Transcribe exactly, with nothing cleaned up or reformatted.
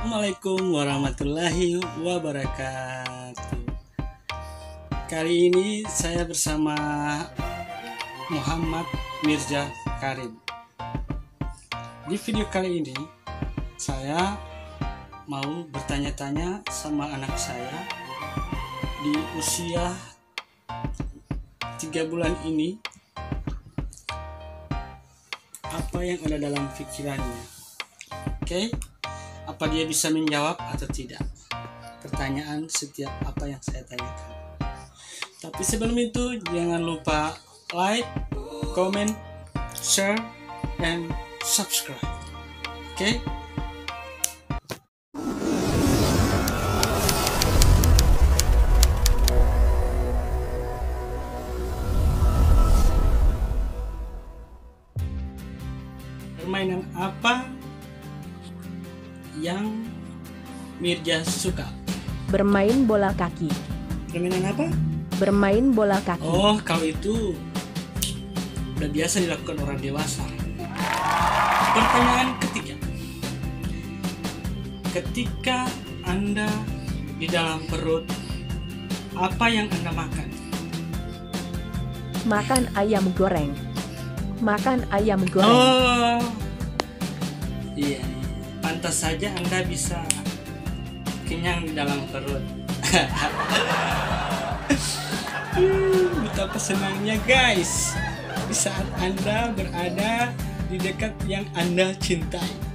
Assalamualaikum warahmatullahi wabarakatuh. Kali ini saya bersama Muhammad Mirza Karim. Di video kali ini saya mau bertanya-tanya sama anak saya di usia tiga bulan ini, apa yang ada dalam pikirannya. Oke, apa dia bisa menjawab atau tidak pertanyaan setiap apa yang saya tanyakan. Tapi sebelum itu jangan lupa like, comment, share, and subscribe. Oke? Permainan apa yang Mirza suka? Bermain bola kaki. Permainan apa? Bermain bola kaki. Oh, kalau itu udah biasa dilakukan orang dewasa. Pertanyaan ketiga. Ketika Anda di dalam perut, apa yang Anda makan? Makan ayam goreng. Makan ayam goreng. Oh, iya. Pantas saja Anda bisa kenyang di dalam perut. Betapa senangnya guys di saat Anda berada di dekat yang Anda cintai.